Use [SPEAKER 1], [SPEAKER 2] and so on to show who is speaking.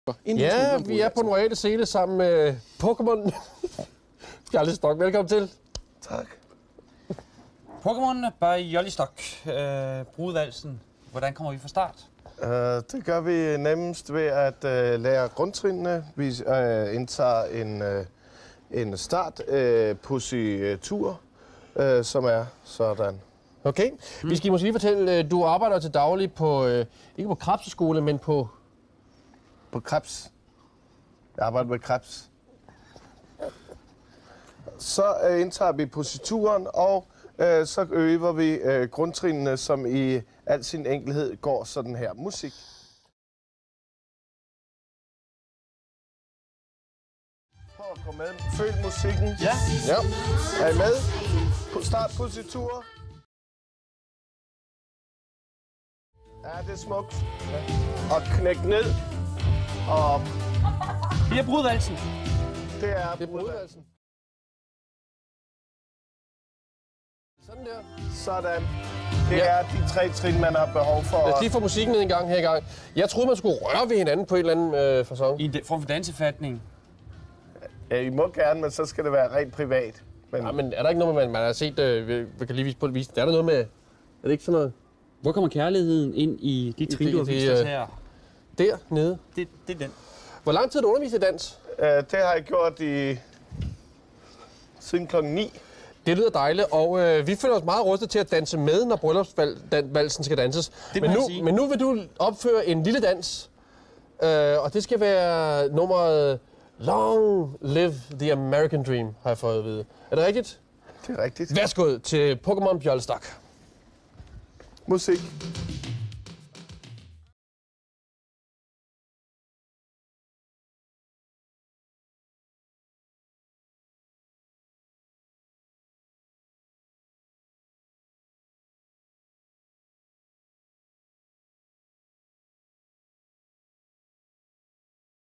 [SPEAKER 1] Ja, vi er på den royale scene sammen med Pokémon. Bjørnestok, velkommen til.
[SPEAKER 2] Tak.
[SPEAKER 3] Pokémon by Jollistok. Brudvalsen. Hvordan kommer vi fra start?
[SPEAKER 2] Det gør vi nemmest ved at lære grundtrinene. Vi indtager en startpositur, som er sådan.
[SPEAKER 1] Okay. Vi skal måske lige fortælle, du arbejder til daglig på, ikke på Krebsskole, men på...
[SPEAKER 2] På Krebs. Jeg arbejder med Krebs. Så indtager vi posituren, og så øver vi grundtrinene, som i al sin enkelhed går sådan her. Musik. Prøv at gå med. Følg musikken.
[SPEAKER 3] Ja.
[SPEAKER 2] Ja. Er I med? Start positur. Ja, det er smukt. Ja. Og knæk ned. Og
[SPEAKER 3] Det er brudvalsen.
[SPEAKER 2] det er
[SPEAKER 1] brudvalsen. Sådan der.
[SPEAKER 2] Sådan. Det er de 3 trin, man har behov for.
[SPEAKER 1] Lad os lige få musikken ned en gang her i gang. Jeg troede, man skulle røre ved hinanden på en eller anden facon.
[SPEAKER 3] I en form for dansefatning.
[SPEAKER 2] Ja, I må gerne, men så skal det være rent privat. Men...
[SPEAKER 1] Ja, men er der ikke noget, man har set, vi kan lige vise på det vise? Er der noget med, er det ikke sådan noget?
[SPEAKER 3] Hvor kommer kærligheden ind i de trin, du har vist os her?
[SPEAKER 1] Dernede.
[SPEAKER 3] Det er den.
[SPEAKER 1] Hvor lang tid har du undervist i dans?
[SPEAKER 2] Det har jeg gjort siden klokken 9.
[SPEAKER 1] Det lyder dejligt, og vi føler os meget rustet til at danse med, når bryllupsvalsen skal danses. Men nu vil du opføre en lille dans, og det skal være nummeret Long Live the American Dream, har jeg fået at vide. Er det rigtigt?
[SPEAKER 2] Det er rigtigt.
[SPEAKER 1] Værsgo til Pokémon Bjørnestok.
[SPEAKER 2] Musik.